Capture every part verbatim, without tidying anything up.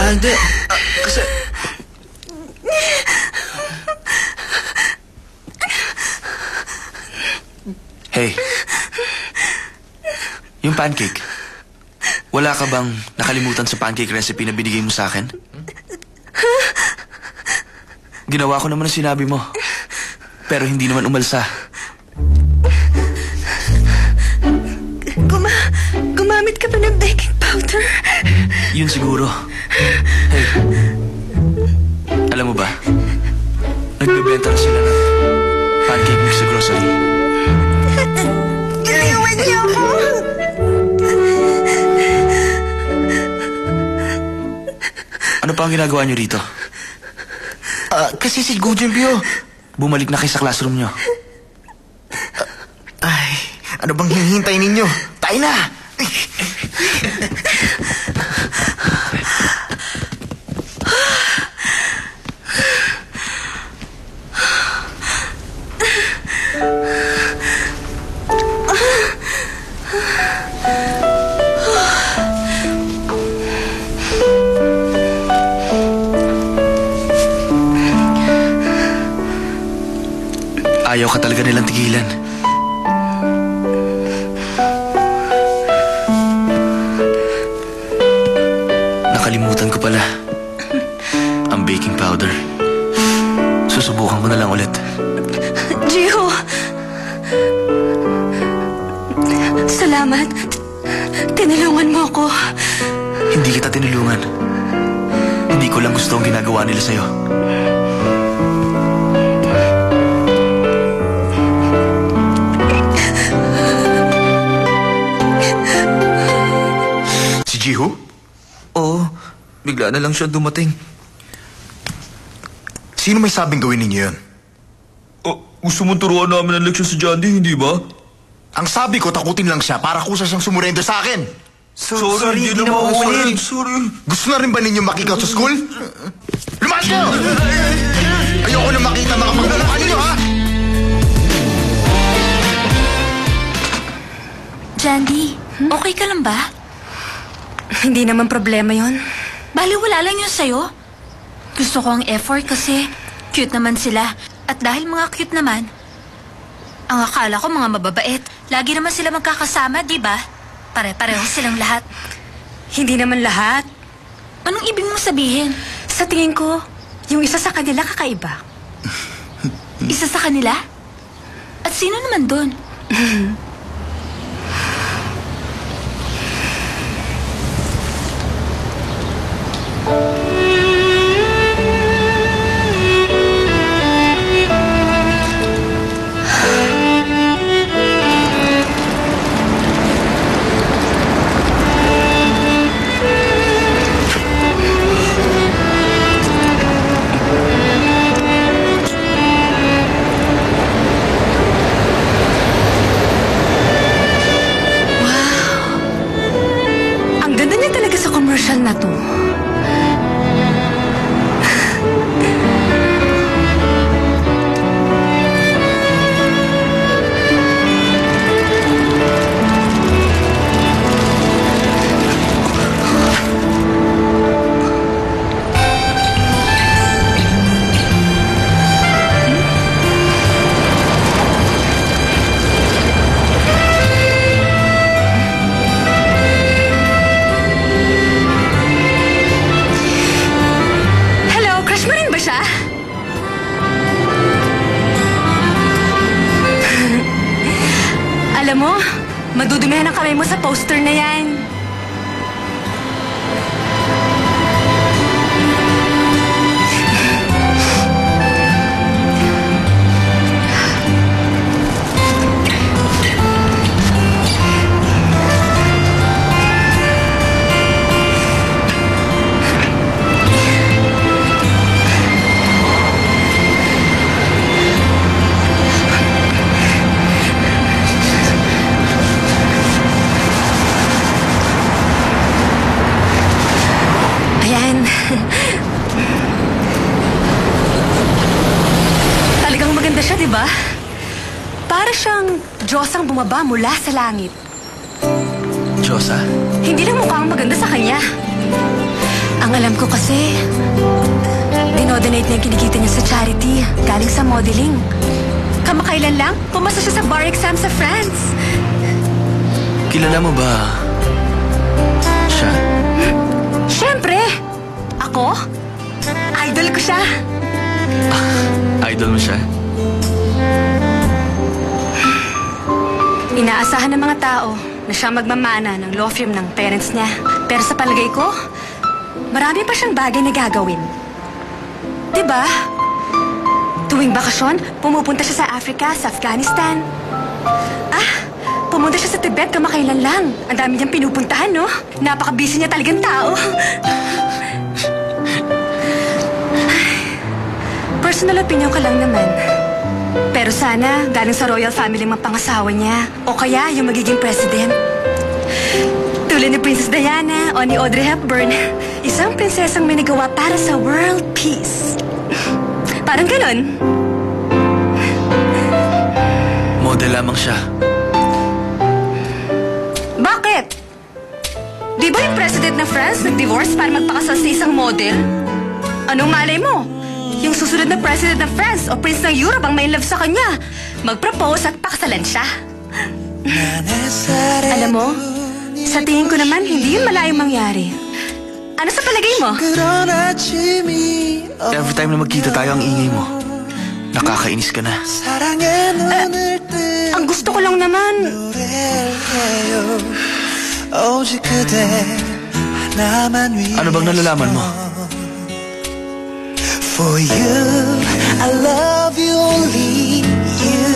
Ah, hindi. Ah, kasi... Hey. Yung pancake. Wala ka bang nakalimutan sa pancake recipe na binigay mo sa akin? Ginawa ko naman ang sinabi mo. Pero hindi naman umalsa. Guma... Gumamit ka pa ng baking powder? Yun siguro. Hey. Alam mo ba? Nagbebenta na sila ng pancake mix sa grocery. Iniwan niyo ako! Ano pa ang ginagawa niyo rito? Ah, kasi si Go Junpyo. Bumalik na kayo sa classroom niyo. Uh, ay, ano bang hinihintay ninyo? Tayo na! Ayaw ka talaga nilang tigilan. Nakalimutan ko pala ang baking powder. Susubukan ko na lang ulit. Jiho! Salamat. Tinulungan mo ako. Hindi kita tinulungan. Hindi ko lang gusto ang ginagawa nila sa'yo. Jiho? Oo, bigla na lang siya dumating. Sino may sabing gawin ninyo yun? Oh, gusto mong turuan namin ang leksyon sa Jandy, hindi ba? Ang sabi ko, takutin lang siya para kusa siyang sumurrender sa akin. So, sorry, sorry, hindi na mauulit. Sorry. Gusto na rin ba ninyo makikaw sa school? Lumayas kayo! Ayoko na makita mga paglalakan ninyo, ha? Jandy, hmm? Okay ka lang ba? Hindi naman problema yon. Baliwala lang yun sa'yo. Gusto ko ang effort kasi cute naman sila. At dahil mga cute naman, ang akala ko mga mababait. Lagi naman sila magkakasama, di ba? Pare-pareho silang lahat. Hindi naman lahat. Anong ibig mong sabihin? Sa tingin ko, yung isa sa kanila kakaiba. Isa sa kanila? At sino naman dun? Na to. Alam mo, madudumihan ang kamay mo sa poster na yan. Talagang maganda siya, di ba? Para siyang Diyosang bumaba mula sa langit. Diyosa? Hindi lang mukhang maganda sa kanya. Ang alam ko kasi, dinodonate niya yung kinikita niya sa charity, galing sa modeling. Kamakailan lang, pumasa siya sa bar exam sa France. Kilala mo ba siya? Siyempre! Ako? Idol ko siya. Idol mo siya? Inaasahan ng mga tao na siya magmamana ng law firm ng parents niya. Pero sa palagay ko, marami pa siyang bagay na gagawin. Diba? Tuwing bakasyon, pumupunta siya sa Africa, sa Afghanistan. Ah, pumunta siya sa Tibet kamakailan lang. Ang dami niyang pinupuntahan, no? Napaka-busy niya talagang tao. Personal opinion ka lang naman. Pero sana, galing sa royal family mga pangasawa niya. O kaya, yung magiging president. Tulad ni Princess Diana o ni Audrey Hepburn. Isang prinsesang may nagawa para sa world peace. Parang ganon. Model lamang siya. Bakit? Di ba yung president ng France nag-divorce para magpakasal sa isang model? Anong malay mo? Yung susunod na president ng France o prince ng Europe ang may love sa kanya. Mag-propose at pakasalan siya. Alam mo, sa tingin ko naman, hindi yun malayong mangyari. Ano sa palagay mo? Every time na magkita tayo ang ingay mo, nakakainis ka na. Uh, ang gusto ko lang naman... Ano bang nalalaman mo? For you, I love you, only you.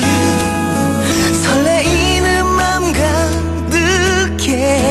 설레이는 맘 가득해.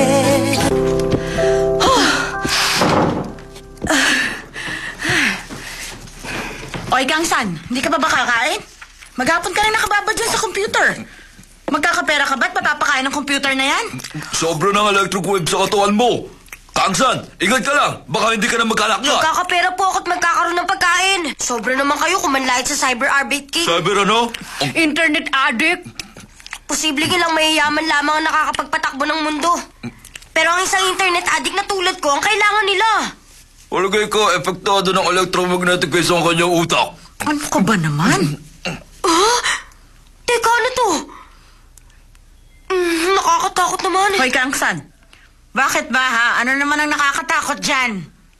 Oy, Kangsan, hindi ka pa ba kakain? Maghapon ka na nakababa dyan sa computer. Magkakapera ka ba't mapapakain ng computer na yan? Sobra ng electric wave sa katawan mo. Kangsan, ingat ka lang. Baka hindi ka na magkalakya. Magkakapera po ako't magkakaroon ng pagkain. Sobra naman kayo kung manlait sa cyber arbit king. Cyber ano? Ang... Internet addict. Posible ilang mayayaman lamang ang nakakapagpatakbo ng mundo. Pero ang isang internet addict na tulad ko, ang kailangan nila. Palagay ko, epektado ng electromagnetic waves ang kanyang utak. Ano ka ba naman? Ah? Teka, ano to? Mm, nakakatakot naman. Hoy, Kangsan, bakit ba ha? Ano naman ang nakakatakot dyan?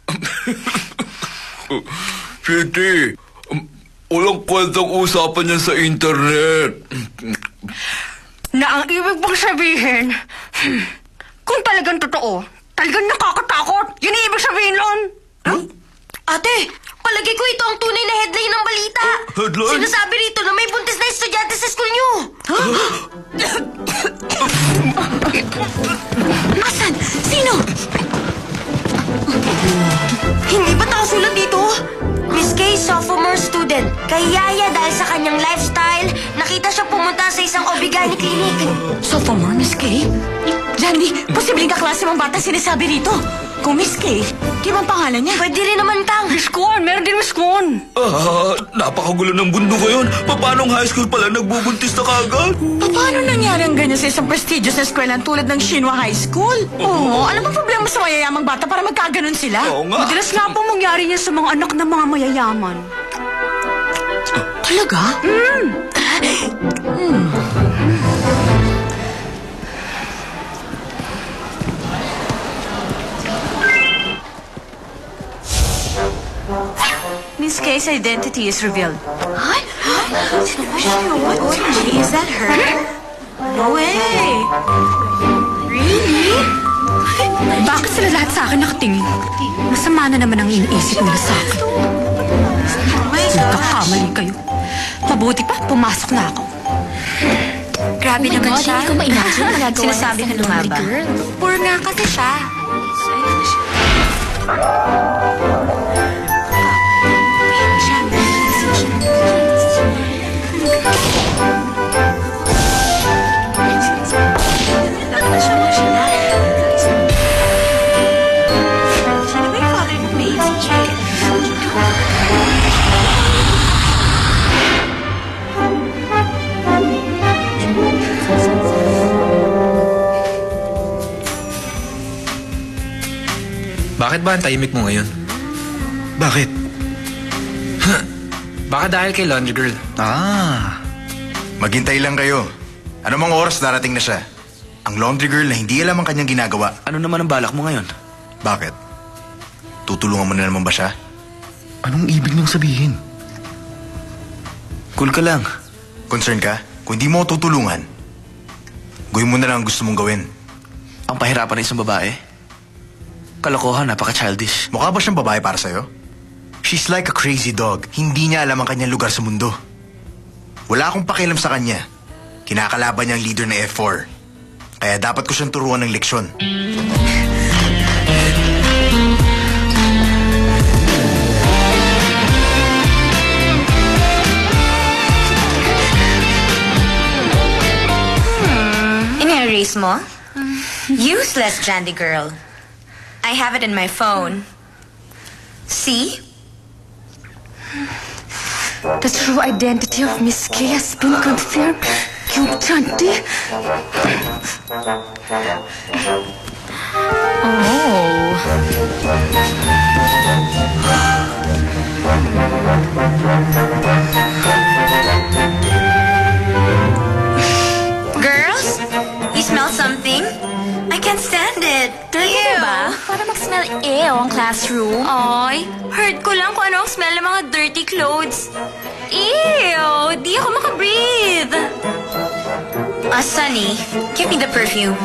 Sweetie, um, walang kwentang usapan yan sa internet. Na ang ibig bang sabihin, hmm, kung talagang totoo, talagang nakakatakot. Yun ang ibig sabihin nun. Huh? Ate, palagay ko ito ang tunay na headline ng balita. Oh, headline? Sinasabi rito na may buntis na estudyante sa school nyo. Huh? Asan? Sino? Hindi ba nakasulat dito? Miss Kay, sophomore student. Kay Yaya dahil sa kanyang lifestyle, nakita siya pumunta sa isang Obigani clinic. Sophomore, Miss Kay? Jandy, posibleng kaklase mong bata sinasabi rito. Kung Miss Kay, di ba ang pangalan niya? Pwede rin naman, Tang. Miss Kwon, meron din Miss Kwon. Ah, napakagulo ng mundo ngayon. Paano high school pala nagbubuntis na kagad? Paano nangyari ang ganyan sa isang prestigious na eskwelahan tulad ng Shinwa High School? Oo, ano bang problema sa mayayamang bata para magkaganon sila? Oo nga. Madalas nga po mangyari niya sa mga anak ng mga mayayaman. Talaga? Mm. Hmm. Miss Kay's identity is revealed. Ay? Sino ba siya? What? Is that her? No way! Really? Bakit sila lahat sa akin nakatingin? Masama na naman ang iniisip nila sa akin. Nagkakamali kayo. Mabuti pa, pumasok na ako. Grabe naman God, siya. hindi ko ma-imagine magagawa Sinasabi ng ka isang lumaba. lonely girl. Poor nga kasi siya. Bakit ba ang tahimik mo ngayon? Bakit? Baka dahil kay Laundry Girl. Ah, maghintay lang kayo. Ano mang oras darating na siya? Ang laundry girl na hindi alam ang kanyang ginagawa. Ano naman ang balak mo ngayon? Bakit? Tutulungan mo na naman ba siya? Anong ibig niyang sabihin? Cool ka lang. Concern ka? Kung hindi mo ako tutulungan, gawin mo na lang ang gusto mong gawin. Ang pahirapan ng isang babae? Kalokohan, napaka-childish. Mukha ba siyang babae para sa'yo? She's like a crazy dog. Hindi niya alam ang kanyang lugar sa mundo. Wala akong pakialam sa kanya. Kinakalaban niya ang leader ng F four. Kaya dapat ko siyang turuan ng leksyon. Hmm, in-erase mo? Useless, Jandy girl. I have it in my phone. See? The true identity of Miss K has been confirmed. You, Jandy. Girls, you smell something? I can't stand it. Ew. Ba? Para mag-smell ew ang classroom. Ay, heard ko lang kung ano ang smell ng mga dirty clothes. Ew, di ako makabreathe. Ah, Sunny, give me the perfume.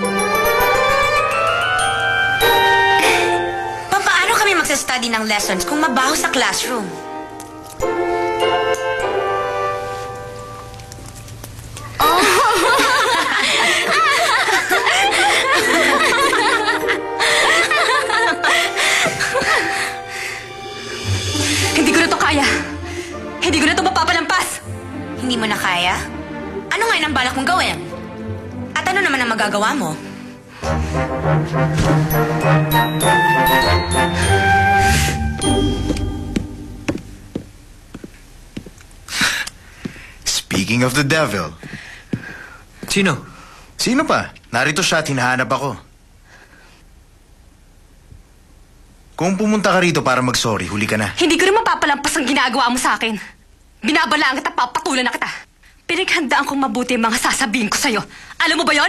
Papaano kami magsastudy ng lessons kung mabaho sa classroom? Hindi ko na to kaya. Hindi ko na to mapapalampas. Hindi mo na kaya? Ano ngayon ang balak mong gawin? At ano naman ang magagawa mo? Speaking of the devil. Sino? Sino pa? Narito siya at hinahanap ako. Kung pumunta ka rito para mag-sorry, huli ka na. Hindi ko na mapapalampas ang ginagawa mo sa akin. Binabalaan kita, papatulan na kita. Pinaghandaan kong mabuti ang mga sasabihin ko sa'yo. Alam mo ba yon?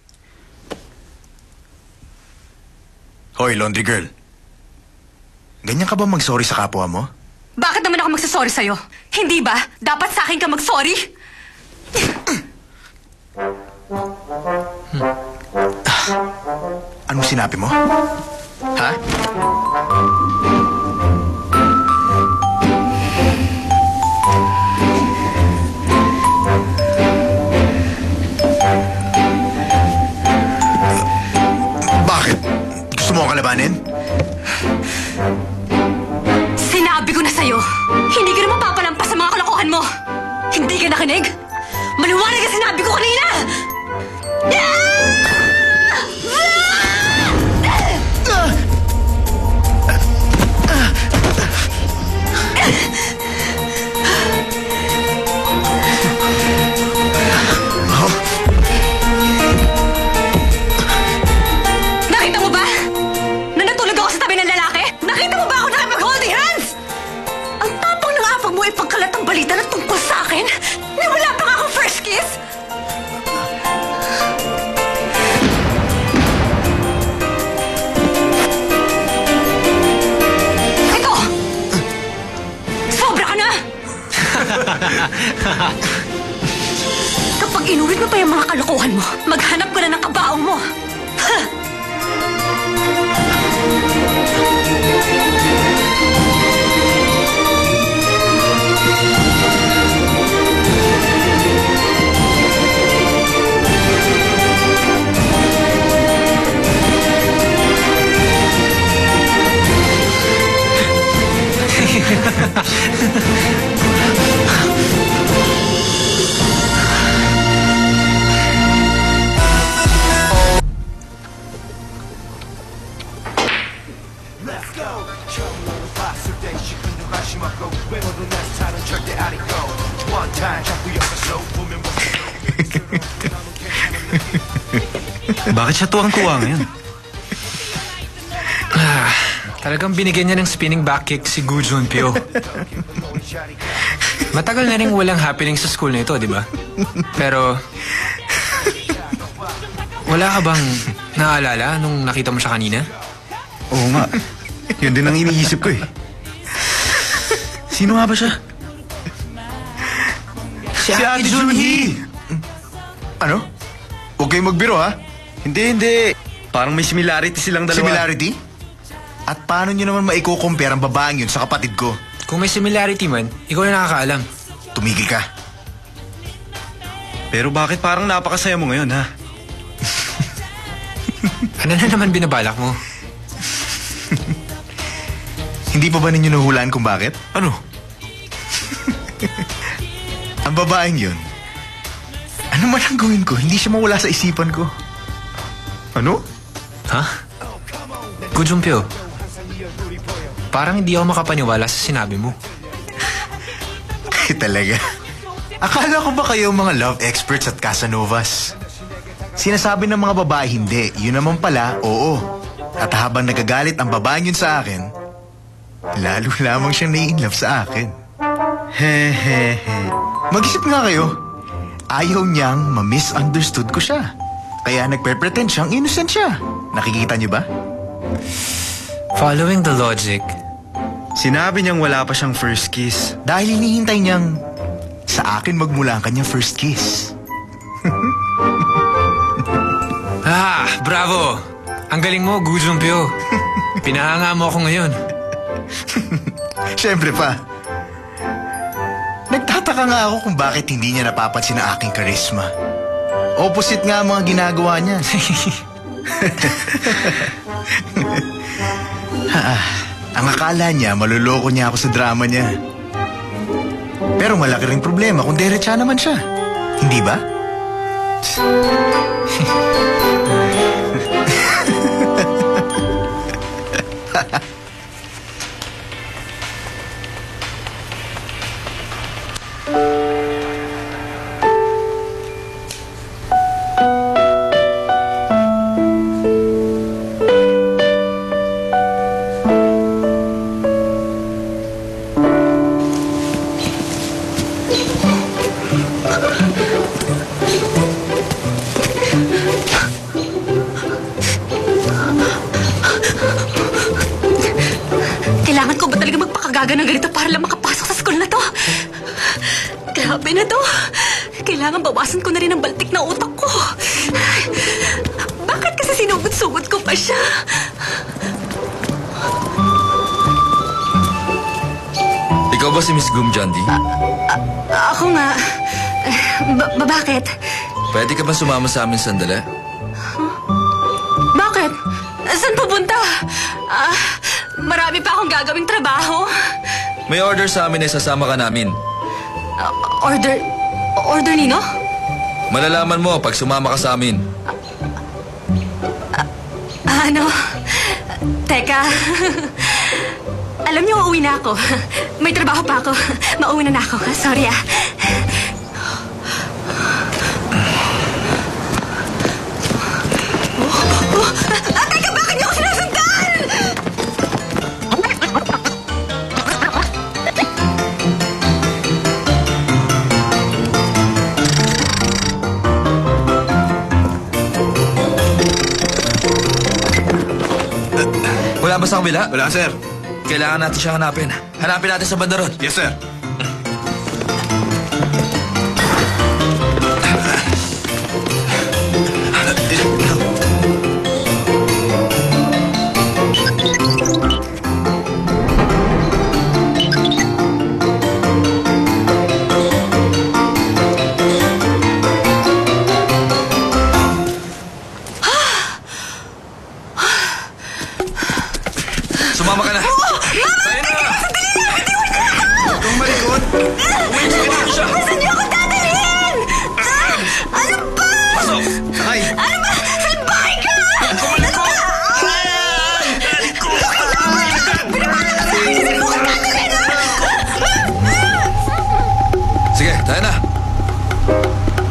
Hoy, laundry girl. Ganyan ka ba mag-sorry sa kapwa mo? Bakit naman ako magsasorry sa'yo? Hindi ba? Dapat sa akin ka mag-sorry? Anong sinabi mo? Ha? Bakit? Gusto mo akong kalabanin? Sinabi ko na sa'yo, hindi ka na mapapalampas sa mga kalokohan mo. Hindi ka nakinig? Maliwanag ang sinabi ko kanina! Nakita mo ba? Na natulog ako sa tabi ng lalaki? Nakita mo ba ako nakipag-holding hands? Ang tapang ng apag mo ipagkalat ang balita na tungkol sa akin? Na wala pa nga akong first kiss? Ito! Sobra ka na! Kapag inuwit mo pa yung mga kalokohan mo, maghanap ka na ng kabaong mo. Ha! Bakit siya tuwang-tuwa ngayon? Ah, Talagang binigyan niya ng spinning back kick si Gu Junpyo. Matagal na rin walang happening sa school na ito, di ba? Pero, wala ka bang naaalala nung nakita mo siya kanina? Oo nga. Yun din ang iniisip ko eh. Sino nga ba siya? Si Ate Junhee! Ano? Huwag kayong magbiro, ha? Hindi, hindi. Parang may similarity silang dalawa. Similarity? At paano nyo naman maiko-compare ang babaeng yun sa kapatid ko? Kung may similarity man, ikaw na nakakaalam. Tumigil ka. Pero bakit parang napakasaya mo ngayon, ha? Ano na naman binabalak mo? Hindi pa ba ninyo nahulaan kung bakit? Ano? Ang babaeng yun, ano man ang gawin ko, hindi siya mawala sa isipan ko. Ano? Ha? Gu Junpyo, parang hindi ako makapaniwala sa sinabi mo. Ay, talaga. Akala ko ba kayo mga love experts at Casanovas? Sinasabi ng mga babae hindi, yun naman pala, oo. At habang nagagalit ang babaeng yun sa akin, lalo lamang siyang nai-inlove sa akin. Hehehe. Mag-isip nga kayo. Ayaw niyang ma-misunderstood ko siya. Kaya nagpe-pretend siyang innocent siya. Nakikita niyo ba? Following the logic, Sinabi niyang wala pa siyang first kiss. Dahil hinihintay niyang sa akin magmula ang kanyang first kiss. Ah, bravo! Ang galing mo, Gu Junpyo. Pinahanga mo ako ngayon. Siyempre pa. Nagtataka nga ako kung bakit hindi niya napapansin ang aking karisma. Opposite nga ang mga ginagawa niya. Ah, ang akala niya, maluloko niya ako sa drama niya. Pero malaki ring problema kung diretsa naman siya. Hindi ba? Kailangan ko ba talaga magpakagaga ng ganito para lang makapasok sa school na to? Grabe na to. Kailangan bawasan ko na rin ang baltik na utak ko. Bakit kasi sinugod-sugod ko pa siya? Ikaw ba si Miss Gum Jandi? A- ako nga. Ba- ba- bakit? Pwede ka ba sumama sa amin sandali? Bakit? Saan pupunta? Ah, marami pa akong gagawing trabaho. May order sa amin eh, sasama ka namin. Ah, order... Order nino? Malalaman mo pag sumama ka sa amin. Ah, ano? Teka. Alam niyo, uuwi na ako. May trabaho pa ako. Mauwi na na ako. Sorry ah. Oh, oh, ah, teka, bakit niyo ako sinasundan? Wala ba sa kabila? Wala, sir. Kailangan natin siya hanapin. Hanapin natin sa banda ron. Yes, sir. Sumama ka na. Oh, Mama! Tayo na! Sandali lang! Bitiwan niyo ako! Itong malikot. Wait, sige na siya. Saan niyo ako dadalhin? Ah, ano ba? Pasok! Ay! Ano ba? Saan bahay ka? Ano ba? Sige, tayo na.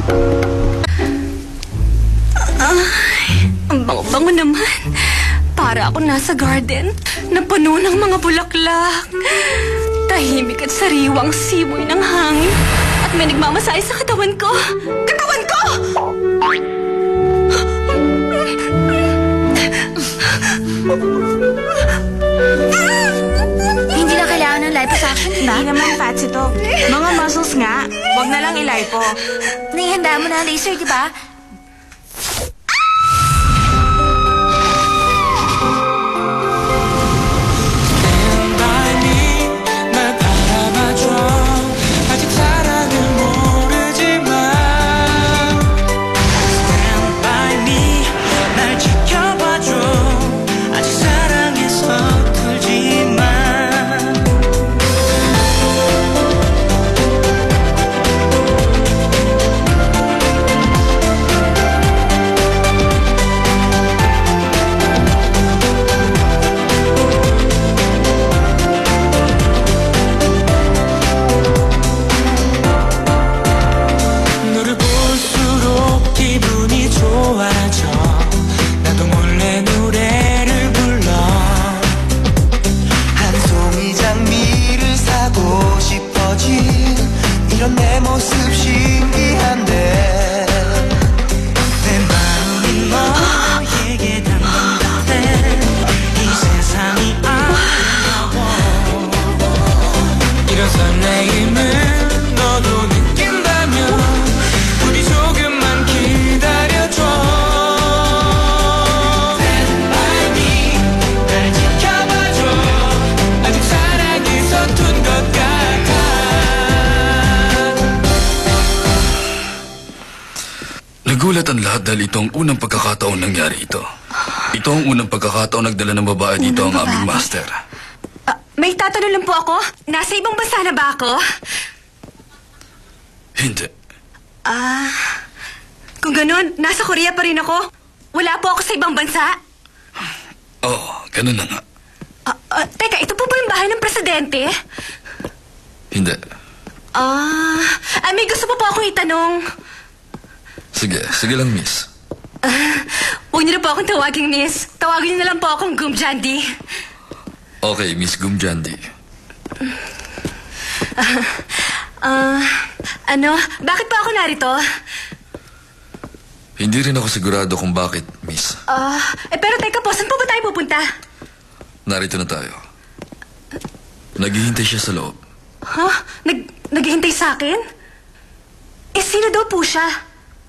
Ay, ang bango-bango naman. Para para ako nasa garden na puno ng mga bulaklak. Tahimik at sariwang simoy ng hangin at may nagmamasahe sa katawan ko. Katawan ko! Hindi na kailangan ng liposuction, di ba? Hindi naman fats ito. Mga muscles nga, wag na lang ilipo. Naihanda mo na ang laser, di ba? Nagulat ang lahat dahil ito ang unang pagkakataon nangyari ito. Ito ang unang pagkakataon nagdala ng babae dito ang aming master. Ah, may tatanong lang po ako. Nasa ibang bansa na ba ako? Hindi. Ah, kung ganun, nasa Korea pa rin ako. Wala po ako sa ibang bansa. Oo, oh, ganun na nga. Ah, ah, teka, ito po ba yung bahay ng presidente? Hindi. Ah, ah may gusto po po akong itanong. Sige, sige lang, miss. Uh, huwag niyo na po akong tawaging miss. Tawagin niyo na lang po akong Gumjandi. Okay, Miss Gumjandi. Ah, uh, ano? Bakit pa ako narito? Hindi rin ako sigurado kung bakit, miss. Ah, uh, eh pero teka po, saan po ba tayo pupunta? Narito na tayo. Naghihintay siya sa loob. Ha? Huh? Nag naghihintay sa akin? Eh, sino daw po siya?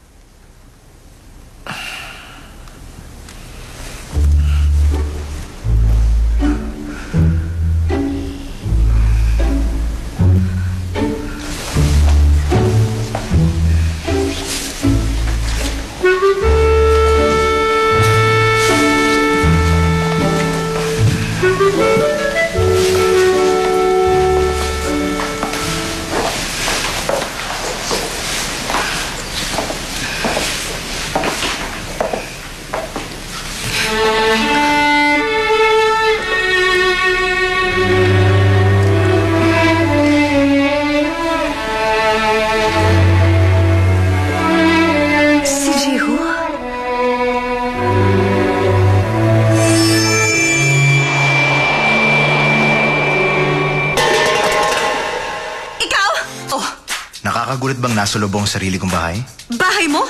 Nakakagulat bang nasa loob ang sarili kong bahay? Bahay mo?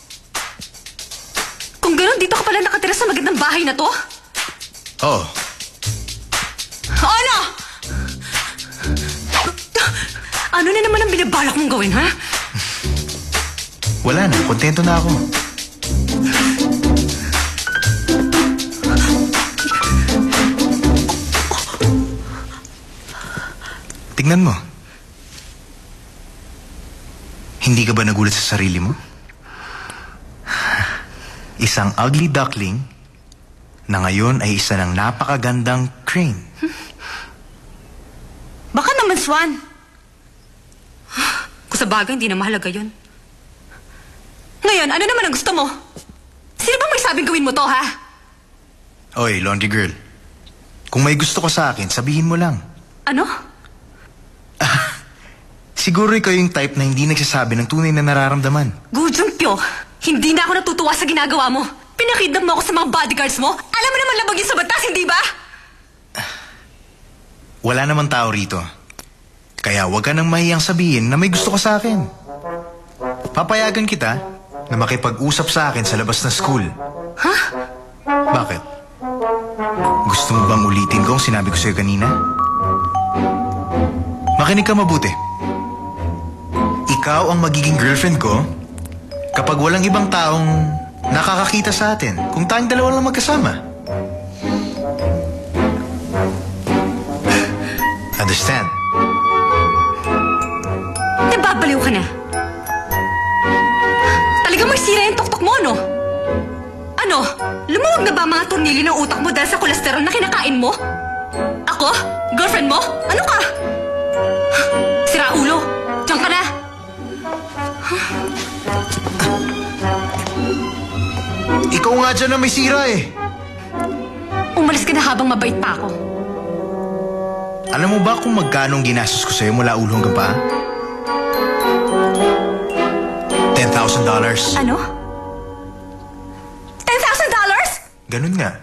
Kung gano'n, dito ka pala nakatira sa magandang bahay na to? Oo. Oh. Ano? Ano na naman ang binabalak mong gawin, ha? Wala na. Kontento na ako. Tingnan mo. Hindi ka ba nagulat sa sarili mo? Isang ugly duckling na ngayon ay isa ng napakagandang crane. Baka naman, Swan. Kung sa bagay, hindi na mahalaga yun. Ngayon, ano naman ang gusto mo? Sino bang may sabing gawin mo to, ha? Oy, laundry girl. Kung may gusto ko sa akin, sabihin mo lang. Ano? Siguro ikaw yung type na hindi nagsasabi ng tunay na nararamdaman. Gu Junkpyo, hindi na ako natutuwa sa ginagawa mo. Pinakidnap mo ako sa mga bodyguards mo. Alam mo naman naman labagin sa batas, hindi ba? Wala naman tao rito. Kaya huwag ka nang mahiyang sabihin na may gusto ka sa akin. Papayagan kita na makipag-usap sa akin sa labas ng school. Ha? Bakit? Gusto mo bang ulitin ko ang sinabi ko sa'yo kanina? Makinig ka mabuti. Ikaw ang magiging girlfriend ko kapag walang ibang taong nakakakita sa atin kung tayong dalawa lang magkasama. Understand? Nababaliw ka na. Talagang may sira yung tuktok mo, no? Ano? Lumuwag na ba mga tornilyo ng utak mo dahil sa kolesterol na kinakain mo? Ako? Girlfriend mo? Ano ka? Sira ulo. Diyan ka na. Ikaw nga dyan na may sira eh. Umalis ka na habang mabait pa ako. Alam mo ba kung magkano ang ginastos ko sa'yo mula ulo hanggang paa? ten thousand dollars. Ano? ten thousand dollars? Ganun nga.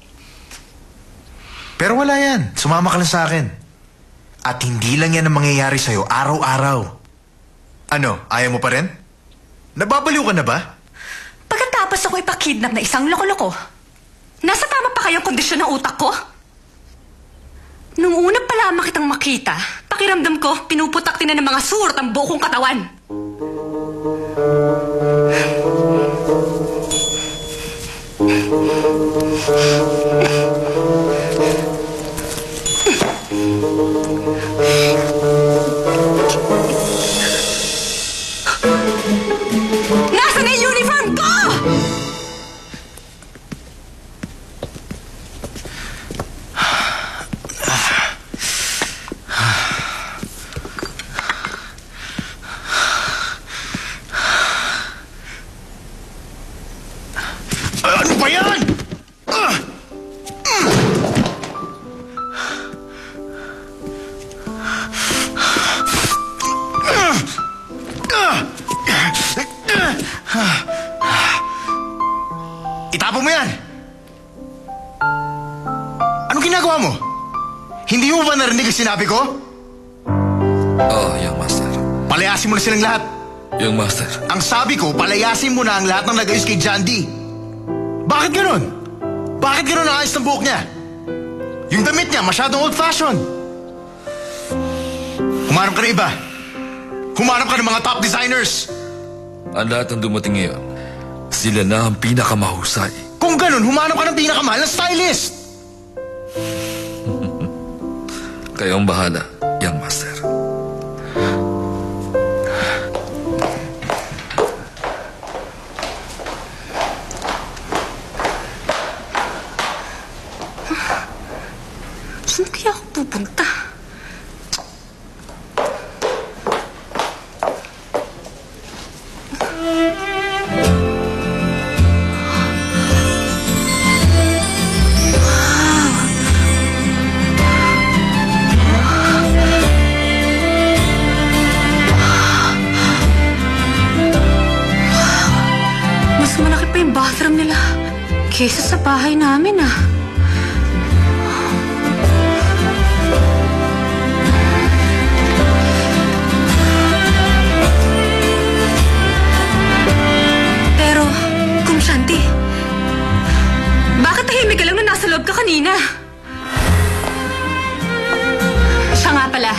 Pero wala yan. Sumama ka lang sa akin. At hindi lang yan ang mangyayari sa'yo araw-araw. Ano, ayaw mo pa rin? Nababaliw ka na ba? Pagkatapos ako ipakidnap na isang loko-loko, nasa tama pa kayang kondisyon ng utak ko? Nung una pa lamang kitang makita, pakiramdam ko, pinuputak din na ng mga surot ang buo kong katawan. Nasaan na yung uniform ko? Ano ba yan? Ah! Itapon mo yan! Anong ginagawa mo? Hindi mo ba narinig ang sinabi ko? Oh, young master. Palayasin mo na silang lahat. Young master. Ang sabi ko, palayasin mo na ang lahat ng nag-ayos kay John D. Bakit ganun? Bakit ganun ang ayos ng buhok niya? Yung damit niya, masyadong old-fashioned. Humanap ka na iba. Humanap ka ng mga top designers. Ang lahat ng dumating ngayon, sila na ang pinakamahusay. Kung ganun, humanap ka ng pinakamahal na stylist. Kayong bahala, young master. Saan kaya ako pupunta? Mas malaki pa yung bathroom nila kaysa sa bahay namin, ah. Pero, Kung Shanti, bakit tahimik ka lang na nasa loob ka kanina? Siya nga pala.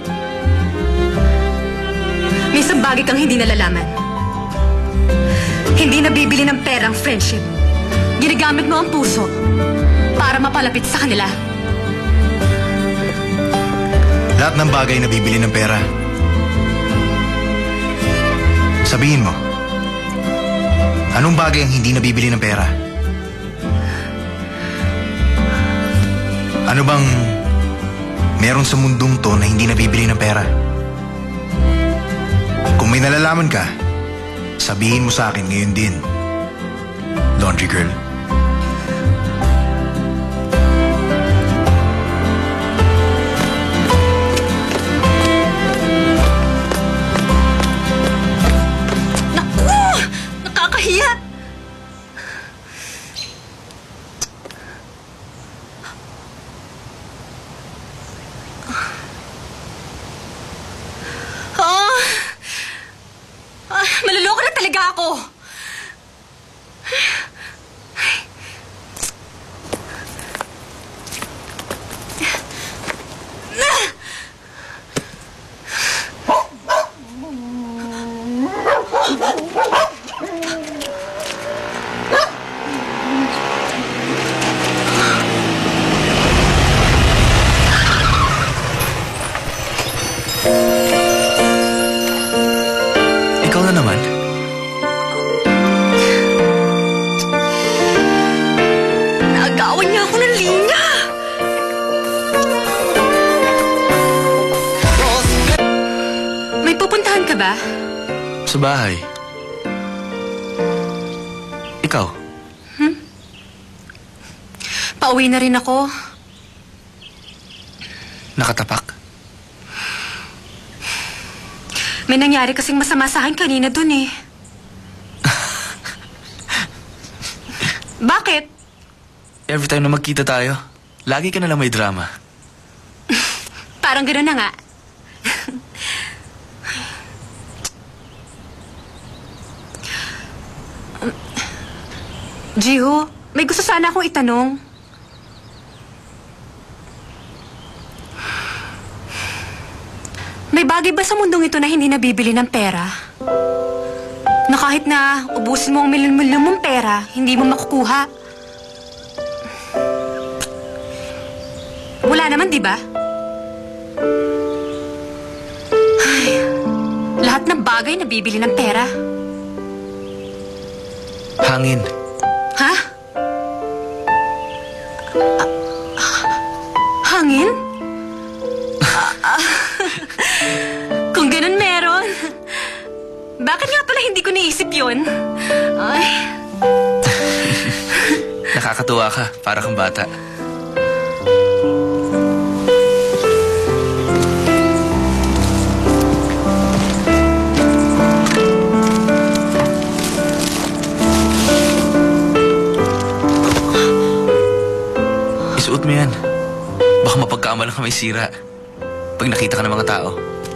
May isang bagay kang hindi nalalaman. Hindi nabibili ng perang friendship. Ginagamit mo ang puso para mapalapit sa kanila. Lahat ng bagay na bibili ng pera. Sabihin mo, anong bagay ang hindi nabibili ng pera? Ano bang meron sa mundong to na hindi nabibili ng pera? Kung may nalalaman ka, sabihin mo sa akin ngayon din, Laundry Girl. Nakakahiya! ba? Sa bahay. Ikaw? Hmm? Pauwi na rin ako. Nakatapak? May nangyari kasing masama sa akin kanina dun eh. Bakit? Every time na magkita tayo, lagi ka nalang may drama. Parang gano'n na nga. Jiho, may gusto sana akong itanong. May bagay ba sa mundong ito na hindi nabibili ng pera? Na kahit na ubusin mo ang milyon-milyon mong pera, hindi mo makukuha? Wala naman, di ba? Ay, lahat ng bagay nabibili ng pera. Hangin. Ha? Ah, hangin? Ah, ah, kung ganun meron. Bakit nga pala hindi ko naisip yun? Ay. Nakakatuwa ka, para kang bata. Isuot mo yan. Baka mapagkamalang ka may sira pag nakita ka ng mga tao.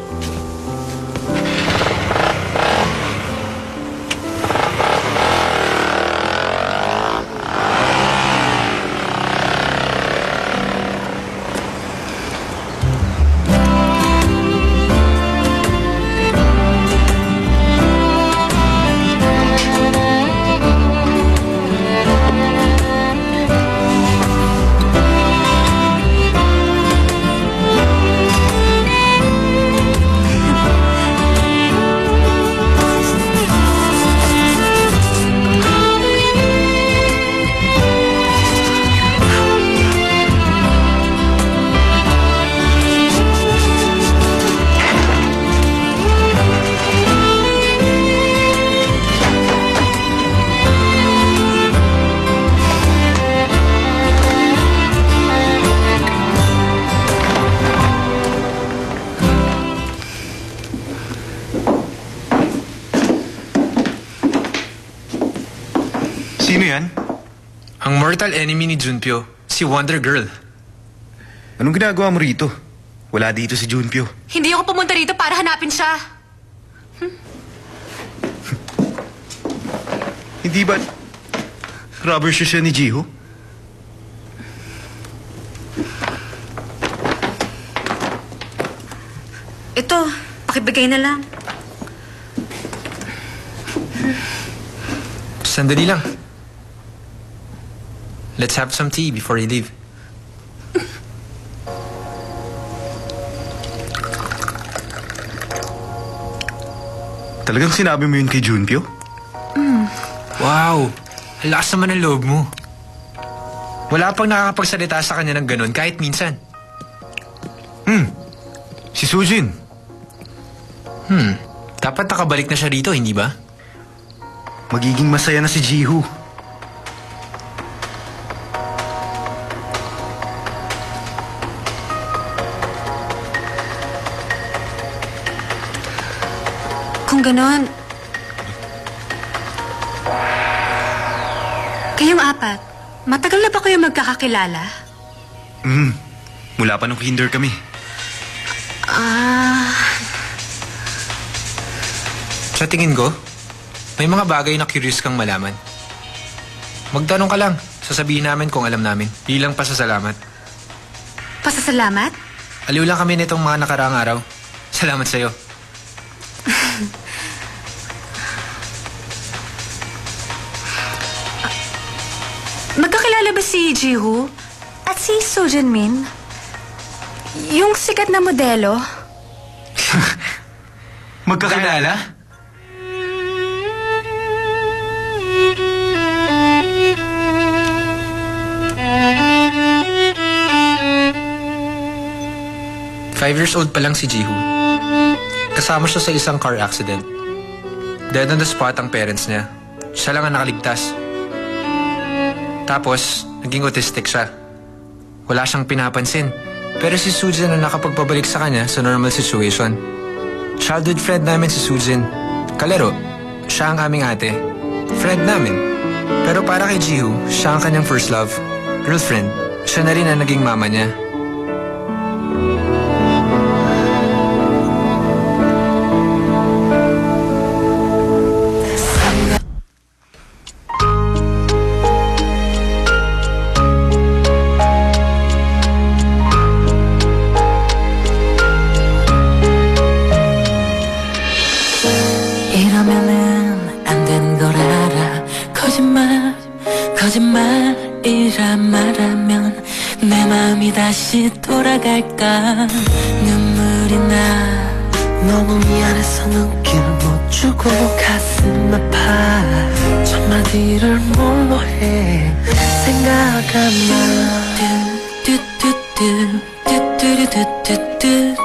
Sino yan? Ang mortal enemy ni Junpyo, si Wonder Girl. Anong ginagawa mo rito? Wala dito si Junpyo. Hindi ako pumunta rito para hanapin siya. Hmm? Hindi ba rubber shoe siya ni Jiho? Ito, pakibigay na lang. Sandali lang. Let's have some tea before you leave. Talagang sinabi mo yun kay Junpyo? Mm. Wow! Ang lakas naman ng loob mo. Wala pang nakakapagsalita sa kanya ng ganun kahit minsan. Hmm. Si Sujin. Hmm. Dapat nakabalik na siya rito, hindi ba? Magiging masaya na si Jiho. Kung ganon, kayong apat, matagal na ba kayo magkakakilala? Hmm. Mula pa nung kinder kami. Ah... Sa tingin ko, may mga bagay na curious kang malaman. Magtanong ka lang, sasabihin namin kung alam namin. Bilang pasasalamat. Pasasalamat? Aliw lang kami nitong mga nakaraang araw. Salamat sa'yo. Magkakilala ba si Jiho at si Sojin Min? Yung sikat na modelo? Magkakilala? Five years old pa lang si Jiho. Kasama siya sa isang car accident. Dead on the spot ang parents niya. Siya lang ang nakaligtas. Tapos, naging autistic siya. Wala siyang pinapansin. Pero si Susan ang nakapagpabalik sa kanya sa normal situation. Childhood friend namin si Susan. Kalaro, siya ang aming ate. Friend namin. Pero para kay Jihu, siya ang kanyang first love. Girlfriend, siya na rin ang naging mama niya. 이러면은 안 되는 걸 알아. 거짓말 거짓말이라 말하면 내 마음이 다시 돌아갈까. 눈물이 나 너무 미안해서 눈길 못 주고 가슴 아파. 첫마디를 뭘로 해 생각하면 뚜뚜뚜뚜 뚜뚜뚜뚜뚜뚜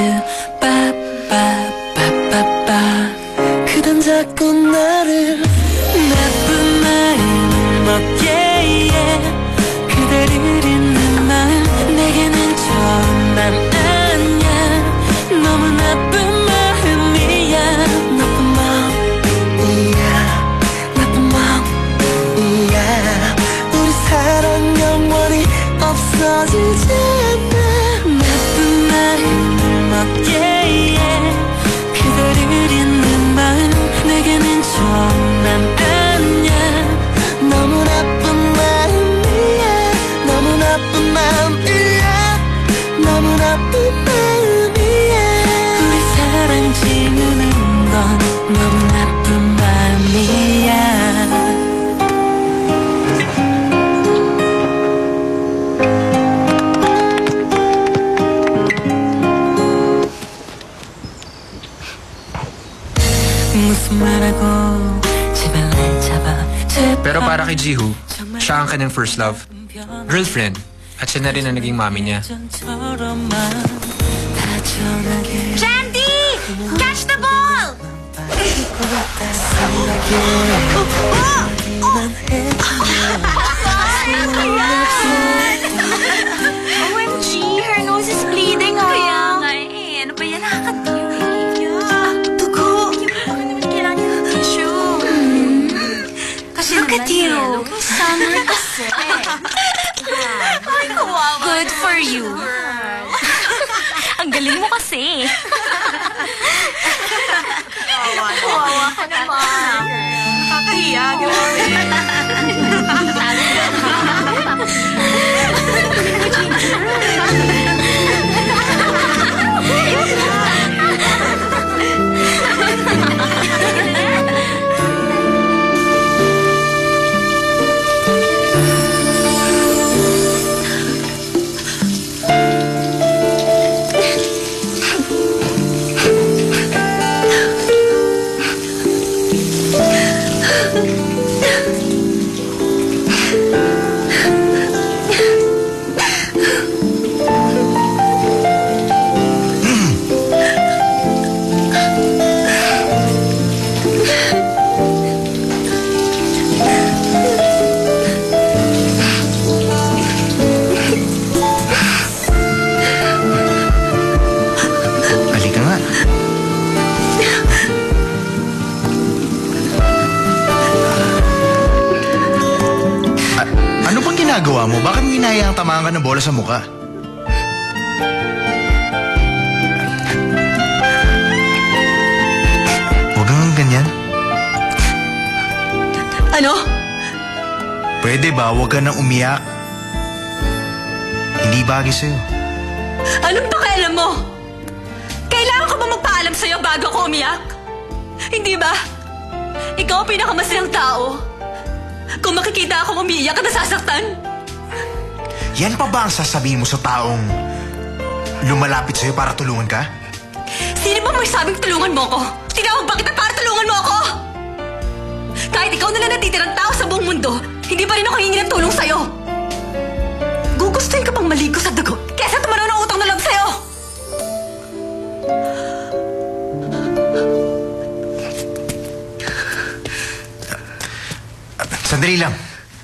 빠빠빠빠빠. 그댄 자꾸 나를 나쁜 마음을 먹게 해. 그대를 잊는 마음 내게는 좋은 맘 아니야. 너무 나쁜 마음이야. 나쁜 마음이야. 나쁜 마음이야. 우리 사랑 영원히 없어지지 않아. 나쁜 마음을 먹게 해. 그대를 잊는 마음 내게는 좋은 맘 아니야. 너무 나쁜 마음이야. 너무 나쁜 마음이야. 너무 나쁜 마음이야. 우리 사랑 지우는 건 너무 나쁜 마음이야. 무슨 말하고 집을 내잡아. Pero para kay Jihu, siya ang kanyang first love. Girlfriend, at siya na rin ang naging mami niya. Jandy! Catch the ball! O M G, her nose is bleeding, oh. Kaya nga eh. Ano ba yan? Nakakatiyo eh. Dugo. Baka naman kailangan ng tissue. Kasi Look at you. Summer kasi. Ay, kawawa. Good for you. Ang galing mo kasi. Kawawa ka naman. Nakakahiya, di ba? Halika nga. A- ano bang ginagawa mo? Bakit mo hinahayang tamaan ka ng bola sa mukha? Huwag kang ganyan. Ano? Pwede ba huwag ka nang umiyak? Hindi bagay sa'yo. Anong pakialam mo? Kailangan ko ba magpaalam sa'yo bago ako umiyak? Hindi ba? Ikaw ang pinakamasayang tao. Kung makikita akong umiiyak at nasasaktan. Yan pa ba ang sasabihin mo sa taong lumalapit sa'yo para tulungan ka? Sino ba may sabing tulungan mo ko? Tinawag ba kita para tulungan mo ako? Kahit ikaw na lang natitirang tao sa buong mundo, hindi pa rin ako hingi ng tulong sa'yo. Gugustuhin ka pang maligo sa dugo kesa tumanaw ng utang na loob sa'yo. Sandali lang.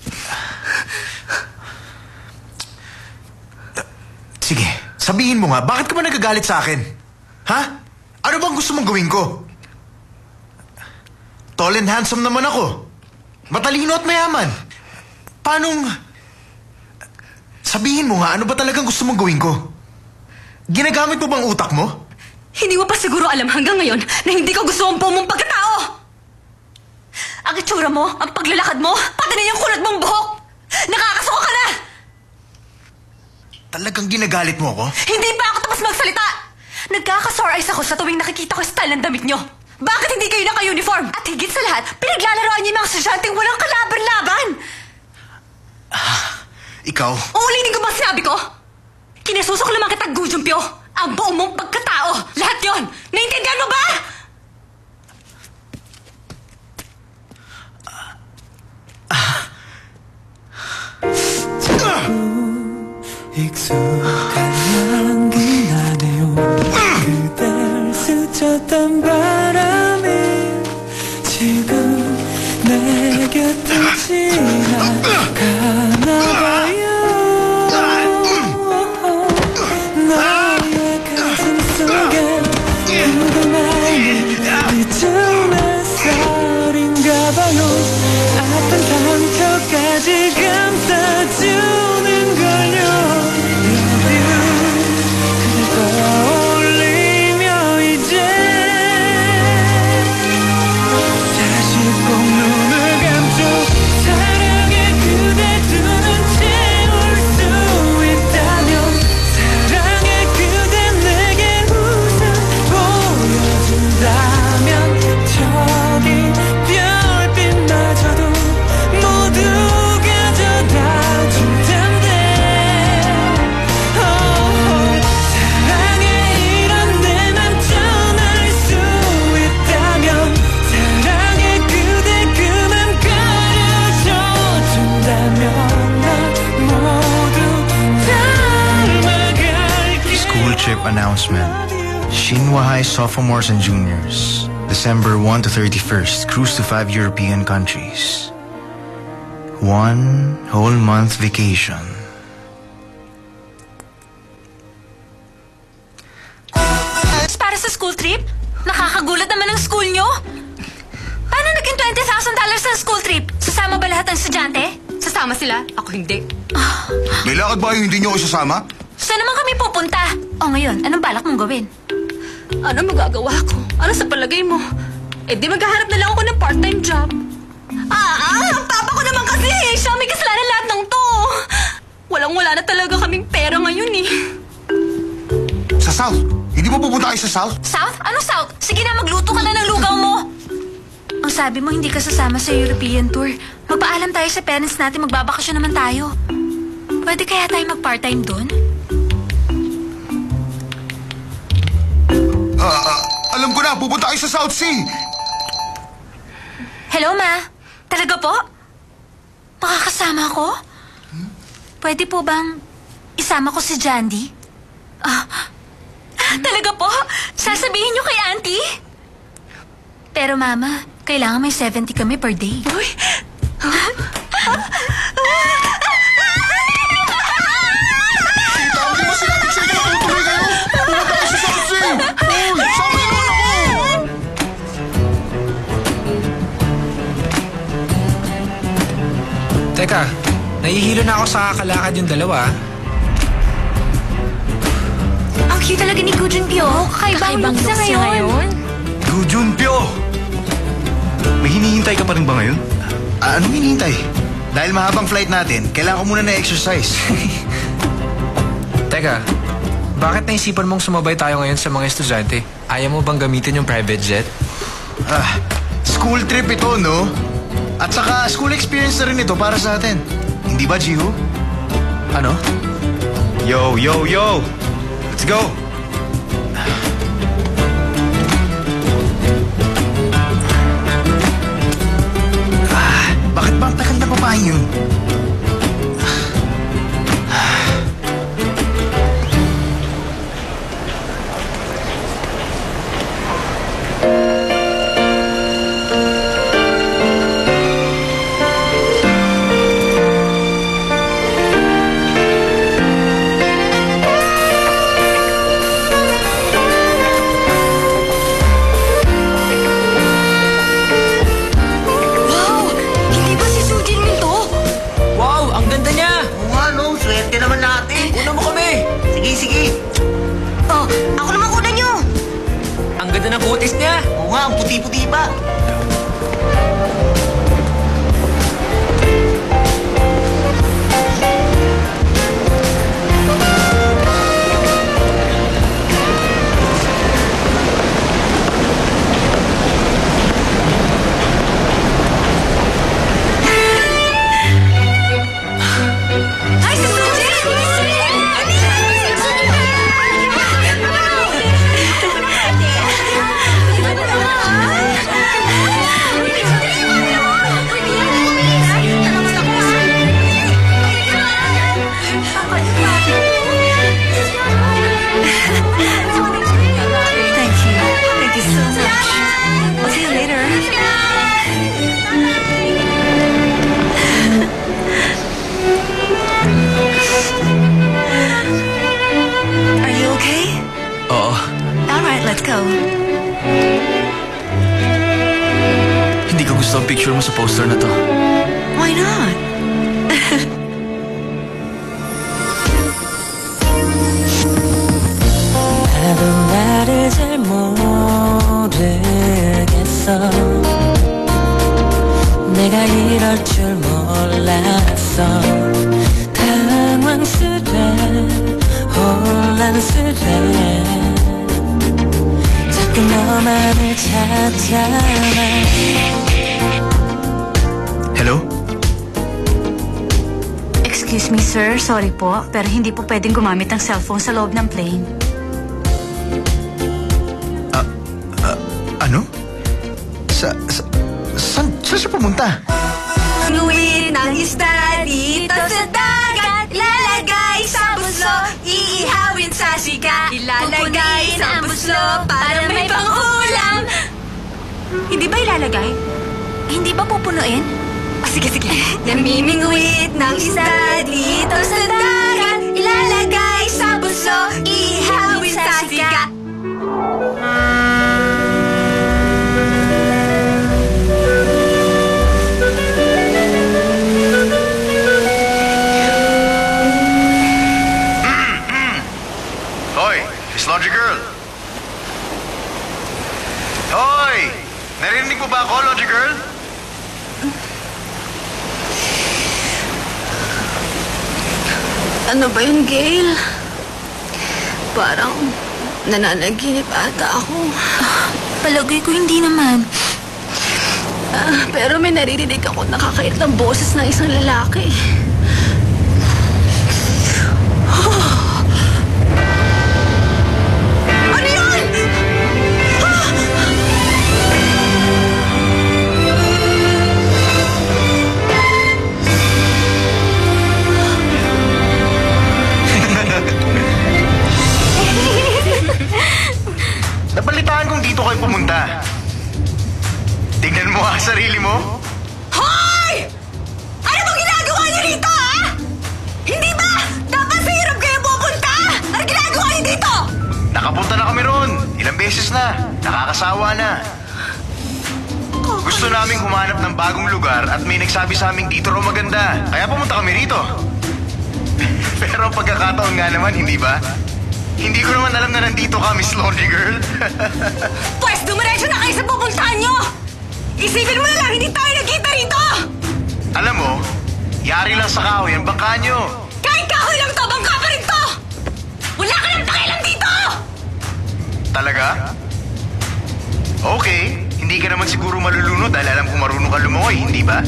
Sige, sabihin mo nga, bakit ka ba nagagalit sa akin? Ha? Ano bang gusto mong gawin ko? Tall and handsome naman ako. Matalino at mayaman. Paanong... Sabihin mo nga, ano ba talagang gusto mong gawin ko? Ginagamit mo bang utak mo? Hindi mo pa siguro alam hanggang ngayon na hindi ko gusto ang buo mong pagkatao! Ang itsura mo, ang paglalakad mo, pati na yung kulot mong buhok! Nakakasuka ka na! Talagang ginagalit mo ako? Hindi pa ako tapos magsalita! Nagkaka-sore eyes ako sa tuwing nakikita ko yung style ng damit nyo. Bakit hindi kayo naka-uniform? At higit sa lahat, pinaglalaroan niyo yung mga estudyanteng walang kalaban-laban! Ah, ikaw? Uulinin ko bang sinabi ko? Kinasusok lamang kita, Gujumpyo! Ang buo mong pagkatao! Lahat yon! Naintindihan mo ba? 익숙한 향기 나네요. 그댈 스쳤던 바람이 지금 내 곁을 지나가나 봐요. 너의 가슴 속에 그동안의 늦은 햇살인가 봐요. 아픈 상처까지 감싸주는 걸요. 떠올리며 이제 다시 꼭 눈을 감죠. 사랑에 그대 두 눈 채울 수 있다면 사랑에 그대 내게 웃음 보여준다면 저기 별빛마저도 모두 가져다 줄 텐데. Trip announcement. Shinhua High sophomores and juniors. December first to thirty-first. Cruise to five European countries. One whole month vacation. Para sa school trip? Nakakagulat naman ang school nyo. Paano naging twenty thousand dollars ang school trip? Sasama ba lahat ng estudyante? Sasama sila? Ako hindi. May lakad ba yung hindi nyo ako isasama? Saan naman kami pupunta? O ngayon, anong balak mong gawin? Ano magagawa ko? Ano sa palagay mo? Eh di maghahanap na lang ako ng part-time job. Ah, ah, ang papa ko naman kasi! Siya may kasalanan lahat ng to! Walang-wala na talaga kaming pera ngayon eh. Sa South? Hindi mo pupunta kayo sa South? South? Ano South? Sige na, magluto ka na ng lugaw mo! Ang sabi mo, hindi ka sasama sa European tour. Magpaalam tayo sa parents natin, magbabakasyon naman tayo. Pwede kaya tayo mag-part-time doon? Uh, uh, alam ko na, pupunta kayo sa South Sea. Hello, Ma. Talaga po? Makakasama ko? Pwede po bang isama ko si Jandy? Ah, talaga po? Sasabihin niyo kay Auntie? Pero, Mama, kailangan may seventy kami per day. Uy! Tama mo sinabi sa'yo na tutuloy kayo. Pupunta kayo sa South Sea. Uy, sama naman ako. Teka, nahihilo na ako sa kakalakad yung dalawa. Ang cute talaga ni Gu Junpyo. Kakaibang look siya ngayon. Gu Junpyo! May hinihintay ka pa rin ba ngayon? Ah, anong hinihintay? Dahil mahabang flight natin, kailangan ko muna na exercise. Teka, bakit naisipan mong sumabay tayo ngayon sa mga estudyante? Ayaw mo bang gamitin yung private jet? Ah, school trip ito, no? At saka school experience na rin ito para sa atin. Hindi ba, Jiho? Ano? Yo, yo, yo! Let's go! Ah, bakit ba ang tagal na papahin yun? picture mo sa poster na to. Why not? 나도 나를 잘 모르겠어 내가 이럴 줄 몰랐어 당황스레 혼란스레 자꾸 너만을 찾아와 Hello? Excuse me, sir. Sorry po, pero hindi po pwedeng gumamit ng cellphone sa loob ng plane. Ano? Sa... sa... Saan, saan siya pumunta? Nguwit ng isda dito sa dagat, ilalagay sa buslo, iihawin sa sika, ilalagay sa buslo para may pang-ulam. Hindi ba ilalagay? Hindi ba pupunuin? Oh, sige, sige. Namimingwit ng isda dito sa dagat, ilalagay sa buslo, iihawin sa sika. Miss Laundry Girl! Hoy! Narinig mo ba ako, Laundry Girl? Ano ba yun, Gail? Parang nananaginip ata ako. Palagay ko hindi naman. Ah, pero may naririnig ako nakakait ng boses ng isang lalaki. Ano yun? Ah! Nabalitaan kong dito kayo pumunta. Tingnan mo ang sarili mo. Hoy! Ano bang ginagawa niyo rito, ha? Hindi ba? Dapat sa hirap kayo pupunta! Ano ginagawa niyo dito? Nakapunta na kami ron. Ilang beses na. Nakakasawa na. Gusto naming humanap ng bagong lugar at may nagsabi sa aming dito raw maganda. Kaya pumunta kami rito. Pero ang pagkakataon nga naman, hindi ba? Hindi ko naman alam na nandito ka, Miss Laundry Girl. Pwes, dumiretso na kayo sa pupuntahan niyo! Isipin mo na lang, hindi tayo nagkita rito! Alam mo, yari lang sa kahoy ang bangka nyo. Kahit kahoy lang to, bangka pa rin to! Wala ka nang pakialam dito! Talaga? Okay, hindi ka naman siguro malulunod dahil alam kong marunong ka lumangoy, hindi ba?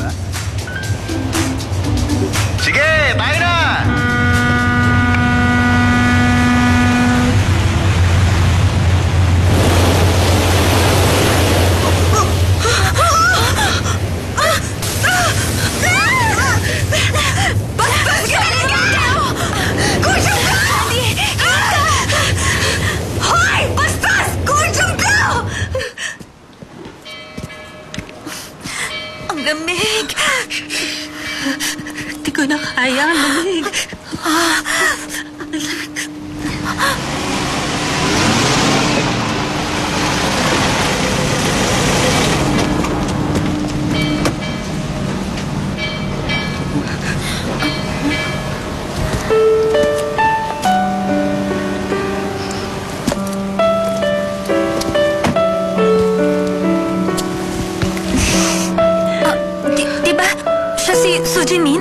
Sige, tayo na! Bastos ka talaga! Kusyong ka! Hoy! Bastos! Kusyong ka! Ang lamig. Hindi ko na kaya ang lamig. Ah, ang lamig. Si Sujin-min?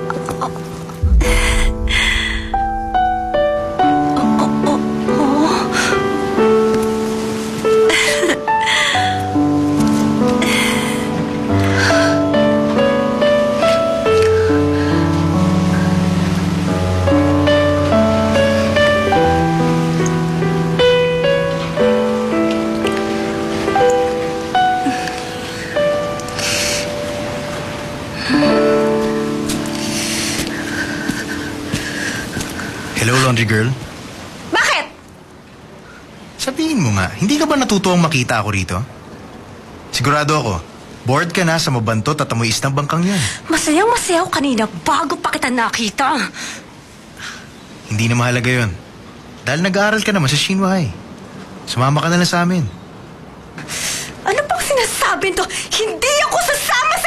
Hello, Laundry Girl. Bakit? Sabihin mo nga, hindi ka ba natutuwang makita ako rito? Sigurado ako, bored ka na sa mabantot at amoy isang bangkang yan. Masayang masayaw kanina bago pa kita nakita. Hindi na mahalaga yun. Dahil nag-aaral ka naman sa Shinwa High. Sumama ka na lang sa amin. Ano bang sinasabi to? Hindi ako sasama sa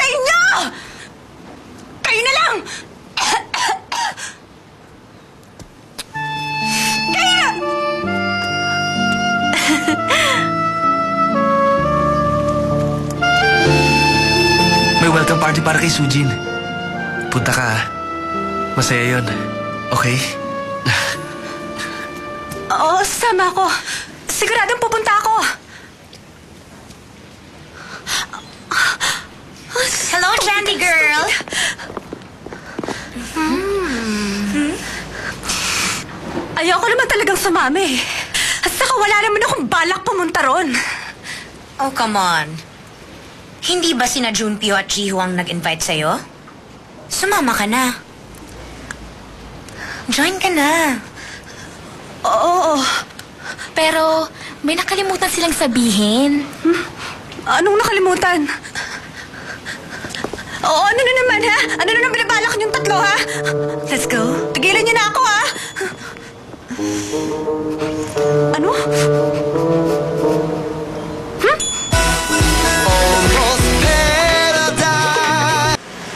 party para kay Sujin. Punta ka, ah. Masaya yun. Okay? Oo, sama ako. Siguradong pupunta ako. Hello, Jandy girl! Hmm. Ayoko naman talagang sumami. At saka wala naman akong balak pumunta ron. Oh, come on. Hindi ba sina Junpyo at Jiho ang nag-invite sa'yo? Sumama ka na. Join ka na. Oo. Pero may nakalimutan silang sabihin. Hmm? Anong nakalimutan? Oo, ano na naman, ha? Ano na naman binabalak niyong tatlo, ha? Let's go. Tigilan niyo na ako, ha? Ano? Hmm? Almost paradise.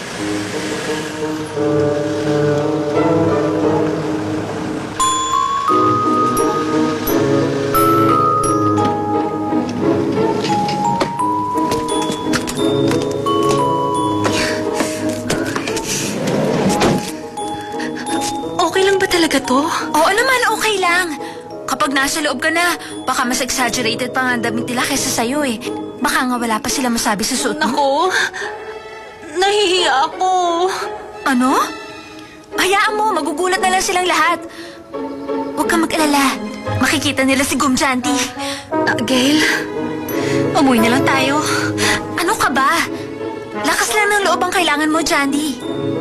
Okay lang ba talaga to? Oo naman, okay lang. Kapag nasa loob ka na, baka mas exaggerated pa nga ang damit nila kaysa sa'yo eh. Baka nga wala pa sila masabi sa suot mo. Naku, nahihiya ako. Ano? Hayaan mo, magugulat na lang silang lahat. Huwag kang mag-alala. Makikita nila si Gumjanti. Uh, Gail, umuwi na lang tayo. Ano ka ba? Lakas lang ng loob ang kailangan mo, Jandy.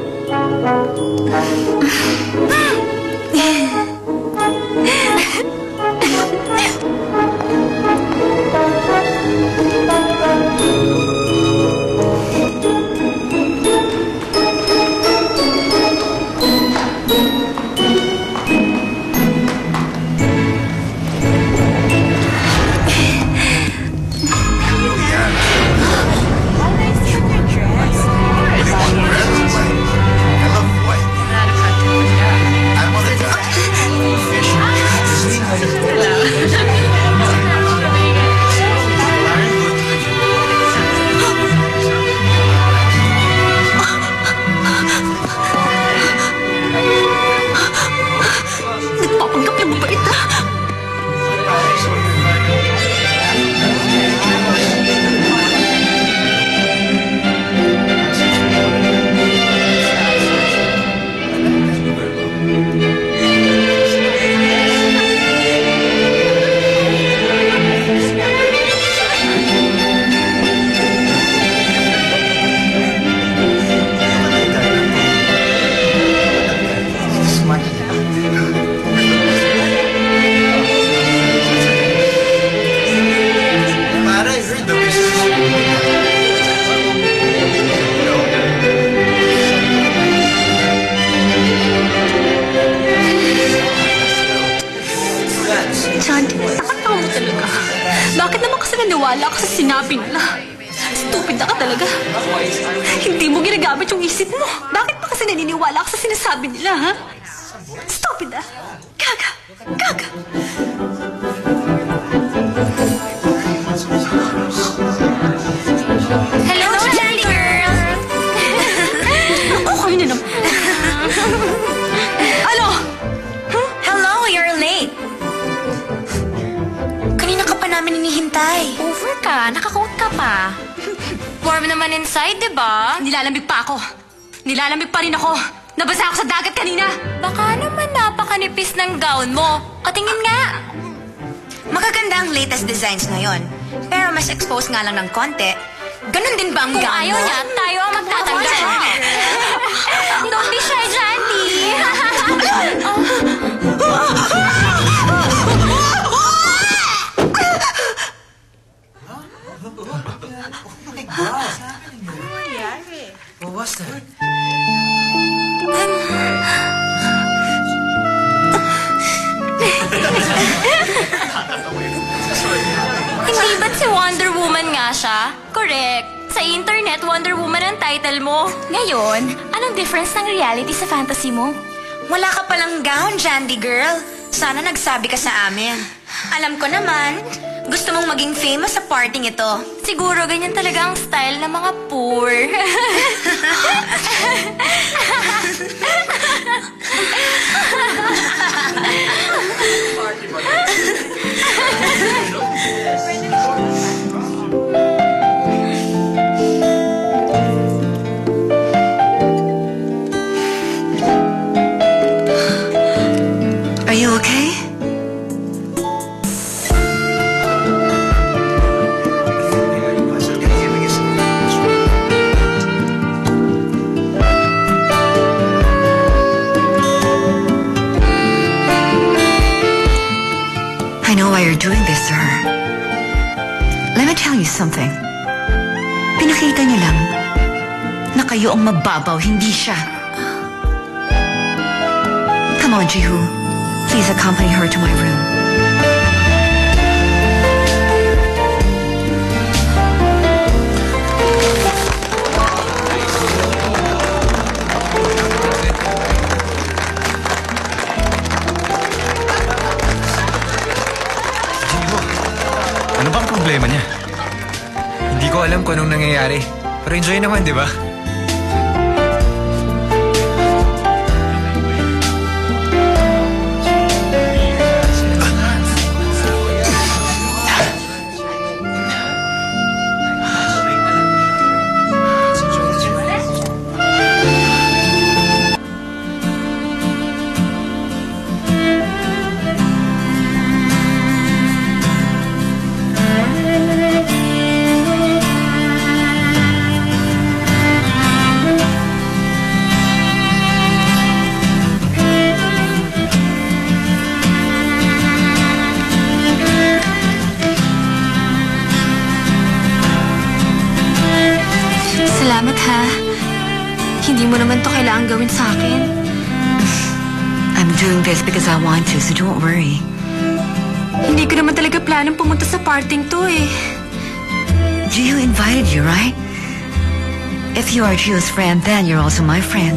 Bakit naman kasi naniwala ka sa sinabi nila? Stupid na ka talaga. Hindi mo ginagamit yung isip mo. Bakit pa kasi naniniwala ka sa sinasabi nila, ha? Stupid ah. Gaga. Gaga. Hello, Jandy girl! Okay na naman. Ano? Huh? Hello, you're late. Kanina ka pa namin hinihintay. Over ka, nakakoat ka pa. Warm naman inside, di ba? Nilalamig pa ako. Nilalamig pa rin ako. Nabasa ako sa dagat kanina. Baka naman napakanipis ng gown mo. Patingin nga. Magaganda ang latest designs ngayon. Pero mas exposed nga lang ng konti. Ganun din ba ang gown mo? Kung ayaw niya, tayo ang magtatanggal. Don't be shy, Jandy. What was that? Hindi ba't si Wonder Woman nga siya? Correct. Sa internet, Wonder Woman ang title mo. Ngayon, anong difference ng reality sa fantasy mo? Wala ka palang gown, Jandy girl. Sana nagsabi ka sa amin. Alam ko naman, gusto mong maging famous sa parting ito. Siguro ganyan talaga ang style ng mga poor. Are you okay? I know why you're doing this to her. Let me tell you something. Pinakita niya lang na kayo ang mababaw, hindi siya. Come on, Jihu. Please accompany her to my room. Ano bang problema niya? Hindi ko alam kung anong nangyayari. Pero enjoy naman, di ba? Salamat ha. Hindi mo naman to kailangan gawin sa akin. I'm doing this because I want to, so don't worry. Hindi ko naman talaga planong pumunta sa parting to eh. Jiho invited you, right? If you are Jiho's friend, then you're also my friend.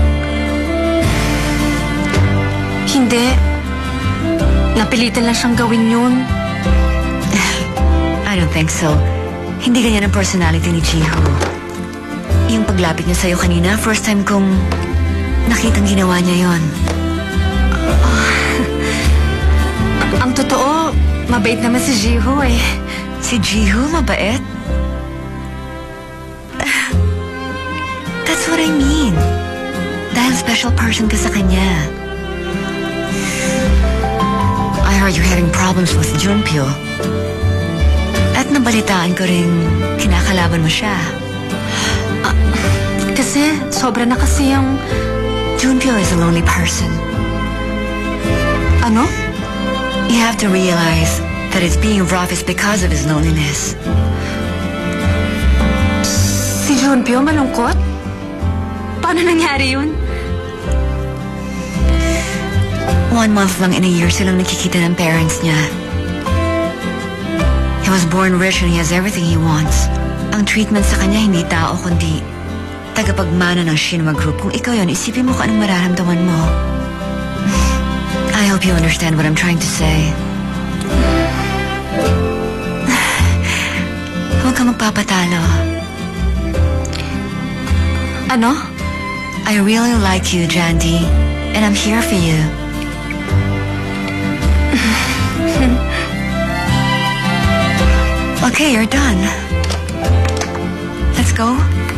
Hindi. Napilitan lang siyang gawin yun. I don't think so. Hindi ganyan ang personality ni Jiho. Yung paglapit niya sa'yo kanina, first time kong nakitang ginawa niya yon. Ang totoo, mabait naman si Jiho eh. Si Jiho, mabait? That's what I mean. Dahil special person ka sa kanya. I heard you're having problems with Junpyo. At nabalitaan ko rin kinakalaban mo siya. Uh, kasi, sobra na kasi yung... Junpyo is a lonely person. Ano? You have to realize that his being rough is because of his loneliness. Si Junpyo malungkot? Paano nangyari yun? One month lang in a year silang nakikita ng parents niya. He was born rich and he has everything he wants. Ang treatment sa kanya hindi tao kundi tagapagmana ng Shinwa Group. Kung ikaw yun, isipin mo kung anong mararamdaman mo. I hope you understand what I'm trying to say. Huwag ka magpapatalo. Ano? I really like you, Jandy. And I'm here for you. Okay, you're done. Let's go.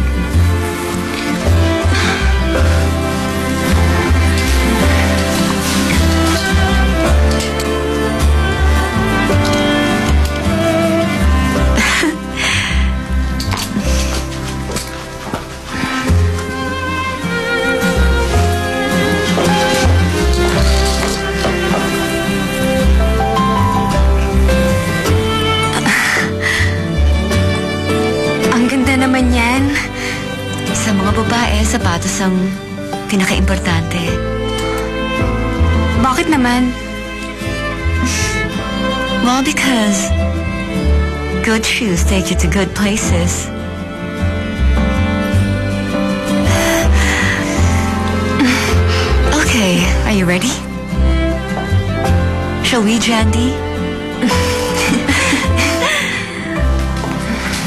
Naman yan. Sa mga babae, sapatos ang pinaka-importante. Bakit naman? Well, because good shoes take you to good places. Okay, are you ready? Shall we, Jandy?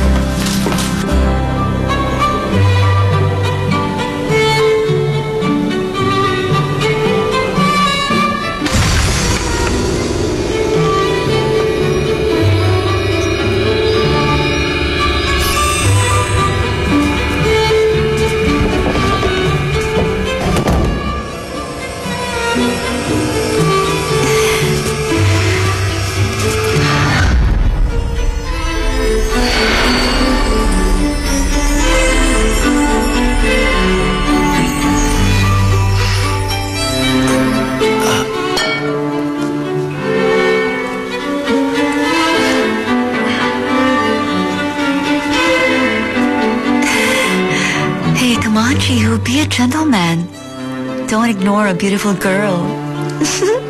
be a gentleman. Don't ignore a beautiful girl.